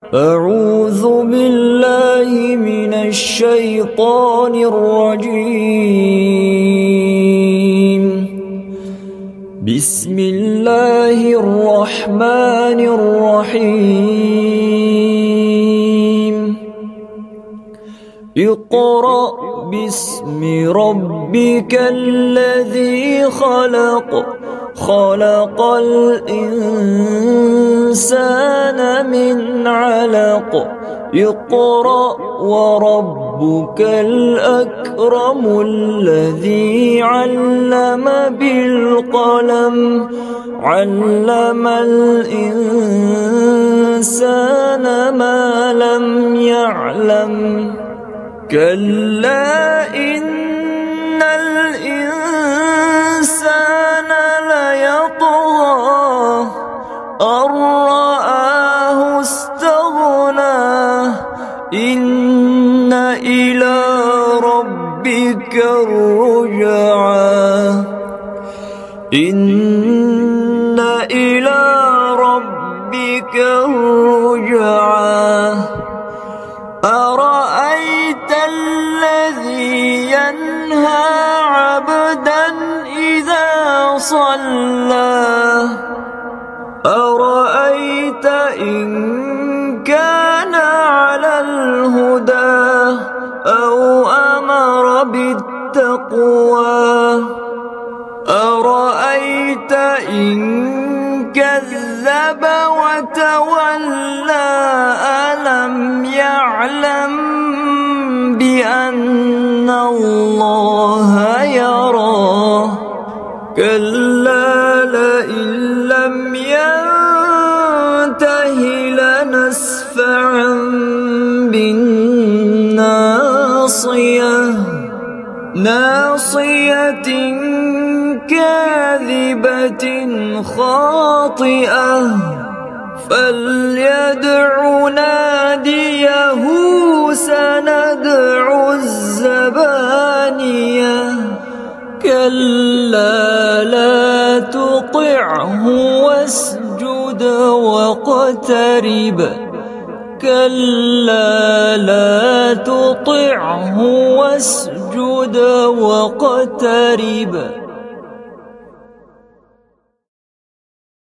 أعوذ بالله من الشيطان الرجيم. بسم الله الرحمن الرحيم. اقرأ باسم ربك الذي خلق، خلق الإنسان من علق. اقرأ وربك الأكرم الذي علم بالقلم، علم الإنسان ما لم يعلم. كلا إن الإنسان ليطغى أن رآه استغنى. إن إلى ربك الرجعى، إن إلى ربك الرجعى. أرأيت الذي ينهى عبدا إذا صلى، أرأيت إن كان على الهدى أو أمر بالتقوى، أرأيت إن كذب وتولى ألم يعلم بأن الله يرى. كلا لئن لم ينته لنسفعا بالناصية، ناصية كاذبة خاطئة. فليدع ناديه سندع الزبانية. كلا لا تطعه واسجد واقترب، كلا لا تطعه واسجد واقترب.